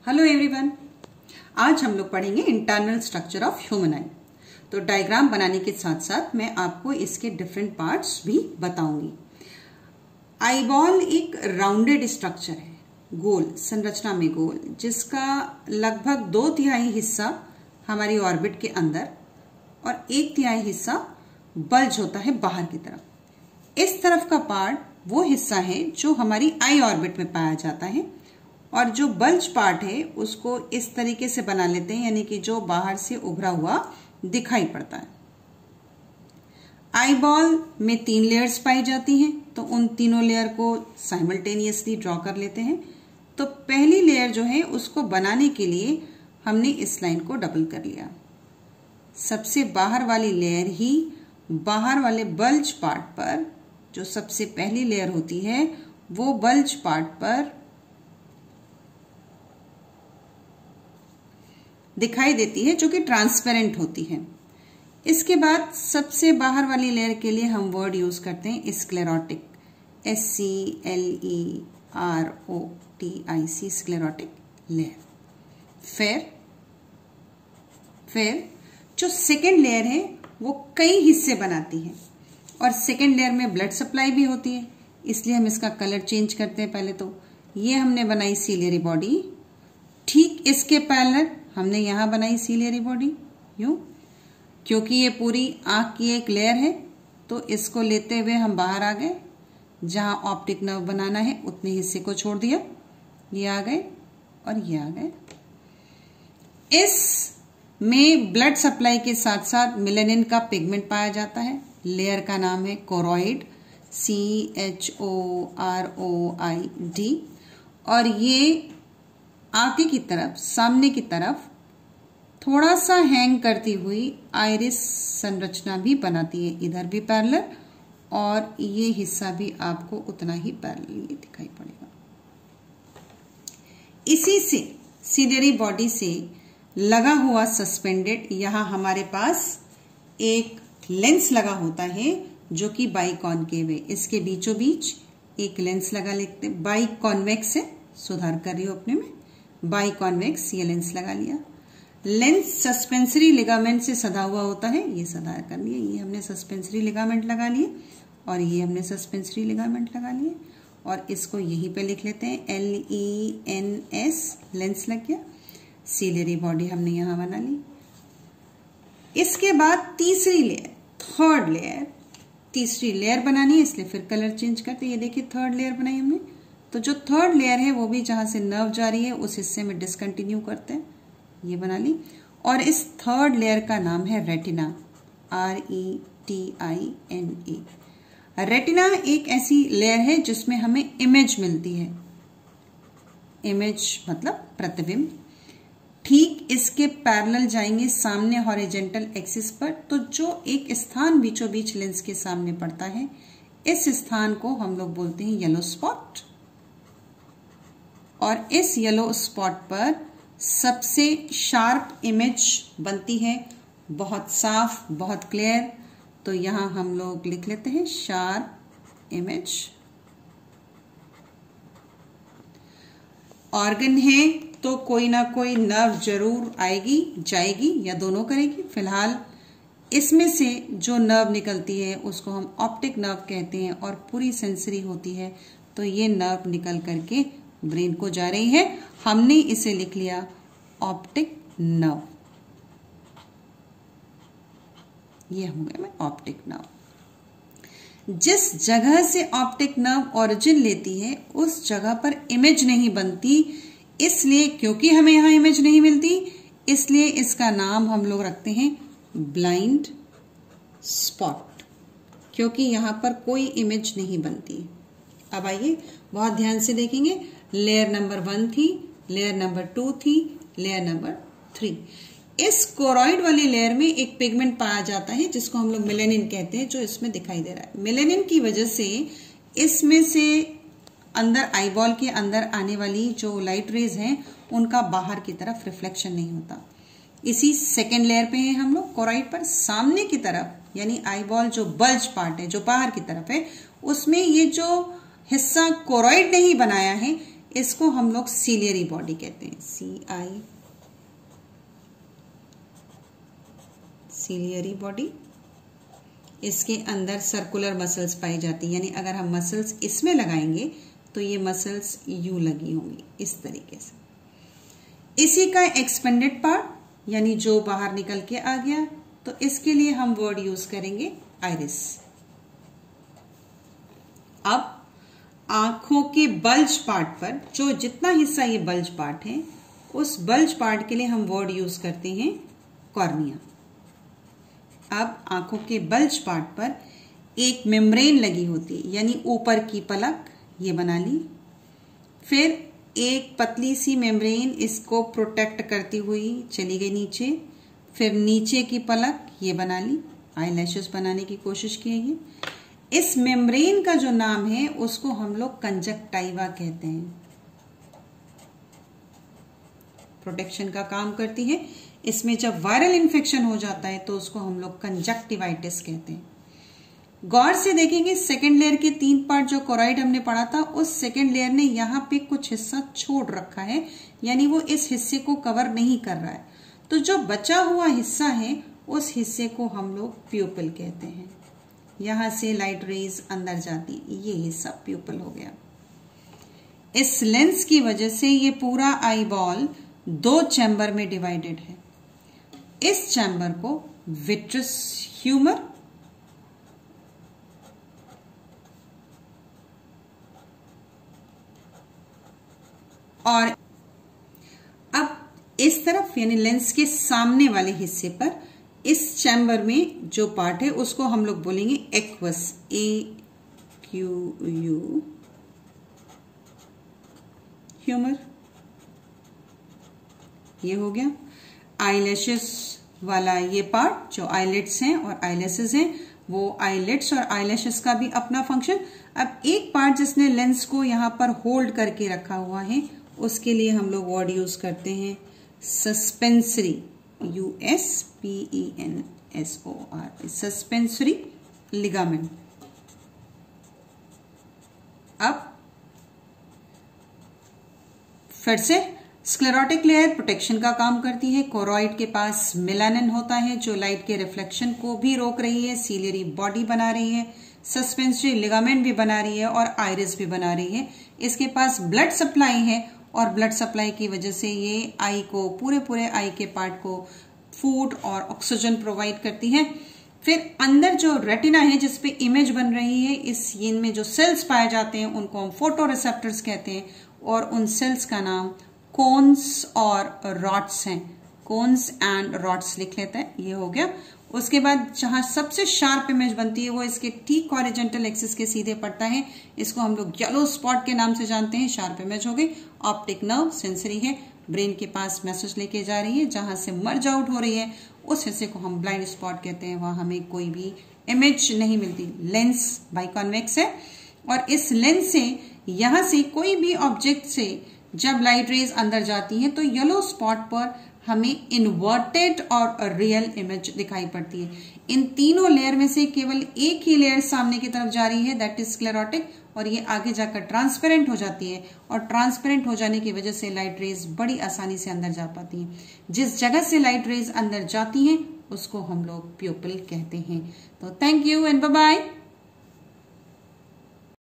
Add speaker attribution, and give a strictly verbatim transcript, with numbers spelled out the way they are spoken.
Speaker 1: Hello everyone, आज हम लोग पढ़ेंगे internal structure of human eye. तो डायग्राम बनाने के साथ साथ मैं आपको इसके डिफरेंट पार्ट्स भी बताऊंगी। आईबॉल एक राउंडेड स्ट्रक्चर है, गोल संरचना में गोल, जिसका लगभग दो तिहाई हिस्सा हमारी ऑर्बिट के अंदर और एक तिहाई हिस्सा बल्ज होता है बाहर की तरफ। इस तरफ का पार्ट वो हिस्सा है जो हमारी आई ऑर्बिट में पाया जाता है और जो बल्ज पार्ट है उसको इस तरीके से बना लेते हैं, यानी कि जो बाहर से उभरा हुआ दिखाई पड़ता है। आईबॉल में तीन लेयर्स पाई जाती हैं, तो उन तीनों लेयर को साइमल्टेनियसली ड्रॉ कर लेते हैं। तो पहली लेयर जो है उसको बनाने के लिए हमने इस लाइन को डबल कर लिया। सबसे बाहर वाली लेयर ही बाहर वाले बल्ज पार्ट पर, जो सबसे पहली लेयर होती है वो बल्ज पार्ट पर दिखाई देती है, जो कि ट्रांसपेरेंट होती है। इसके बाद सबसे बाहर वाली लेयर के लिए हम वर्ड यूज करते हैं sclerotic, S C L E R O T I C, sclerotic layer. फिर फिर जो सेकेंड लेयर है वो कई हिस्से बनाती है और सेकेंड लेयर में ब्लड सप्लाई भी होती है, इसलिए हम इसका कलर चेंज करते हैं। पहले तो ये हमने बनाई सीलियरी बॉडी, ठीक इसके पैरेलल हमने यहां बनाई सीलियरी बॉडी, यूं, क्योंकि ये पूरी आंख की एक लेयर है तो इसको लेते हुए हम बाहर आ गए। जहां ऑप्टिक नर्व बनाना है उतने हिस्से को छोड़ दिया, ये आ गए और ये आ गए। इस में ब्लड सप्लाई के साथ साथ मेलानिन का पिगमेंट पाया जाता है। लेयर का नाम है choroid, C H O R O I D, और ये आगे की तरफ, सामने की तरफ थोड़ा सा हैंग करती हुई आइरिस संरचना भी बनाती है, इधर भी पैरेलल और ये हिस्सा भी आपको उतना ही पैरेलल दिखाई पड़ेगा। इसी से सीलियरी बॉडी से लगा हुआ सस्पेंडेड, यहां हमारे पास एक लेंस लगा होता है जो कि बाइकॉनकेव है। इसके बीचों बीच एक लेंस लगा लेते, बाइकॉन्वेक्स है, सुधार कर रही हो अपने में, बाइकॉन्वेक्स ये लेंस लगा लिया। लेंस सस्पेंसरी लिगामेंट से सदा हुआ होता है, ये सदा कर लिया। ये हमने सस्पेंसरी लिगामेंट लगा लिए और ये हमने सस्पेंसरी लिगामेंट लगा लिए और इसको यहीं पे लिख लेते हैं, L E N S, lens लग गया। सीलियरी बॉडी हमने यहां बना ली। इसके बाद तीसरी लेयर, थर्ड लेयर, तीसरी लेयर बनानी है, इसलिए फिर कलर चेंज करते हैं। ये देखिए थर्ड लेयर बनाई हमने। तो जो थर्ड लेयर है वो भी जहां से नर्व जा रही है उस हिस्से में डिसकंटिन्यू करते हैं, ये बना ली। और इस थर्ड लेयर का नाम है retina, R E T I N A. Retina एक ऐसी लेयर है जिसमें हमें इमेज मिलती है, इमेज मतलब प्रतिबिंब। ठीक इसके पैरेलल जाएंगे सामने हॉरिजॉन्टल एक्सिस पर, तो जो एक स्थान बीचों बीच लेंस के सामने पड़ता है, इस स्थान को हम लोग बोलते हैं येलो स्पॉट। और इस येलो स्पॉट पर सबसे शार्प इमेज बनती है, बहुत साफ, बहुत क्लियर। तो यहां हम लोग लिख लेते हैं शार्प इमेज। ऑर्गन है तो कोई ना कोई नर्व जरूर आएगी जाएगी या दोनों करेगी। फिलहाल इसमें से जो नर्व निकलती है उसको हम ऑप्टिक नर्व कहते हैं और पूरी सेंसरी होती है, तो ये नर्व निकल करके ब्रेन को जा रही है। हमने इसे लिख लिया ऑप्टिक नर्व, ये हो गया मैं ऑप्टिक नर्व। जिस जगह से ऑप्टिक नर्व ओरिजिन लेती है उस जगह पर इमेज नहीं बनती, इसलिए क्योंकि हमें यहां इमेज नहीं मिलती, इसलिए इसका नाम हम लोग रखते हैं ब्लाइंड स्पॉट, क्योंकि यहां पर कोई इमेज नहीं बनती। अब आइए बहुत ध्यान से देखेंगे। लेयर नंबर वन थी, लेयर नंबर टू थी, लेयर नंबर थ्री। इस कोरॉइड वाली लेयर में एक पिगमेंट पाया जाता है जिसको हम लोग मेलानिन कहते हैं, जो इसमें दिखाई दे रहा है। मेलानिन की वजह से इसमें से अंदर, आईबॉल के अंदर आने वाली जो लाइट रेज हैं उनका बाहर की तरफ रिफ्लेक्शन नहीं होता। इसी सेकेंड लेयर पे हैं हम लोग कोरॉइड पर। सामने की तरफ, यानी आईबॉल जो बल्ज पार्ट है जो बाहर की तरफ है, उसमें ये जो हिस्सा कोरॉइड ने ही बनाया है, इसको हम लोग सीलियरी बॉडी कहते हैं, सी आई सीलियरी बॉडी। इसके अंदर सर्कुलर मसल्स पाई जाती है, यानी अगर हम मसल्स इसमें लगाएंगे तो ये मसल्स यू लगी होंगी इस तरीके से। इसी का एक्सपेंडेड पार्ट यानी जो बाहर निकल के आ गया, तो इसके लिए हम वर्ड यूज करेंगे आइरिस। अब आंखों के बल्ज पार्ट पर, जो जितना हिस्सा ये बल्ज पार्ट है, उस बल्ज पार्ट के लिए हम वर्ड यूज करते हैं कॉर्निया। अब आंखों के बल्ज पार्ट पर एक मेम्ब्रेन लगी होती है, यानी ऊपर की पलक ये बना ली, फिर एक पतली सी मेम्ब्रेन इसको प्रोटेक्ट करती हुई चली गई नीचे, फिर नीचे की पलक ये बना ली, आईलैशेस बनाने की कोशिश की है। इस मेम्ब्रेन का जो नाम है उसको हम लोग कंजक्टाइवा कहते हैं, प्रोटेक्शन का काम करती है। इसमें जब वायरल इन्फेक्शन हो जाता है तो उसको हम लोग कंजक्टिवाइटिस कहते हैं। गौर से देखेंगे सेकेंड लेयर के तीन पार्ट जो कोराइड हमने पढ़ा था, उस सेकेंड लेयर ने यहाँ पे कुछ हिस्सा छोड़ रखा है, यानी वो इस हिस्से को कवर नहीं कर रहा है। तो जो बचा हुआ हिस्सा है उस हिस्से को हम लोग प्यूपिल कहते हैं। यहां से लाइट रेज अंदर जाती, ये हिस्सा प्यूपिल हो गया। इस लेंस की वजह से ये पूरा आई बॉल दो चैम्बर में डिवाइडेड है। इस चैम्बर को विट्रस ह्यूमर और अब इस तरफ यानी लेंस के सामने वाले हिस्से पर इस चैम्बर में जो पार्ट है उसको हम लोग बोलेंगे aqueous, A Q U humour. ये हो गया। आईलैशेस वाला ये पार्ट जो आईलेट्स हैं और आईलैशेस हैं, वो आईलेट्स और आईलैशेस का भी अपना फंक्शन। अब एक पार्ट जिसने लेंस को यहां पर होल्ड करके रखा हुआ है, उसके लिए हम लोग वर्ड यूज करते हैं suspensory, U S P E N S O R, suspensory ligament. अब फिर से स्क्लेरोटिक लेयर प्रोटेक्शन का काम करती है। कोरॉइड के पास मेलानिन होता है जो लाइट के रिफ्लेक्शन को भी रोक रही है, सीलियरी बॉडी बना रही है, सस्पेंसरी लिगामेंट भी बना रही है और आइरिस भी बना रही है। इसके पास ब्लड सप्लाई है और ब्लड सप्लाई की वजह से ये आई को, पूरे पूरे आई के पार्ट को फूड और ऑक्सीजन प्रोवाइड करती है। फिर अंदर जो रेटिना है जिसपे इमेज बन रही है, इस इनमें जो सेल्स पाए जाते हैं उनको हम फोटो रिसेप्टर्स कहते हैं और उन सेल्स का नाम कोन्स और रॉड्स हैं। कोन्स एंड रॉड्स लिख लेते हैं, ये हो गया। उसके बाद जहां सबसे शार्प इमेज बनती है वो इसके ठीक हॉरिजॉन्टल एक्सिस के सीधे पड़ता है, इसको हम लोग येलो स्पॉट के नाम से जानते हैं। शार्प इमेज हो गई। ऑप्टिक नर्व सेंसरी है, ब्रेन के पास मैसेज लेके जा रही है, जहां से मर्ज आउट हो रही है उस हिस्से को हम ब्लाइंड स्पॉट कहते हैं, वहां हमें कोई भी इमेज नहीं मिलती। लेंस बाइकॉन्वेक्स है और इस लेंस से यहां से कोई भी ऑब्जेक्ट से जब लाइट रेज अंदर जाती है तो येलो स्पॉट पर हमें इन्वर्टेड और रियल इमेज दिखाई पड़ती है। इन तीनों लेयर में से केवल एक ही लेयर सामने की तरफ जा रही है, दैट इज स्क्लेरोटिक, और ये आगे जाकर ट्रांसपेरेंट हो जाती है और ट्रांसपेरेंट हो जाने की वजह से लाइट रेज बड़ी आसानी से अंदर जा पाती है। जिस जगह से लाइट रेज अंदर जाती हैं उसको हम लोग प्यूपिल कहते हैं। तो thank you and bye bye.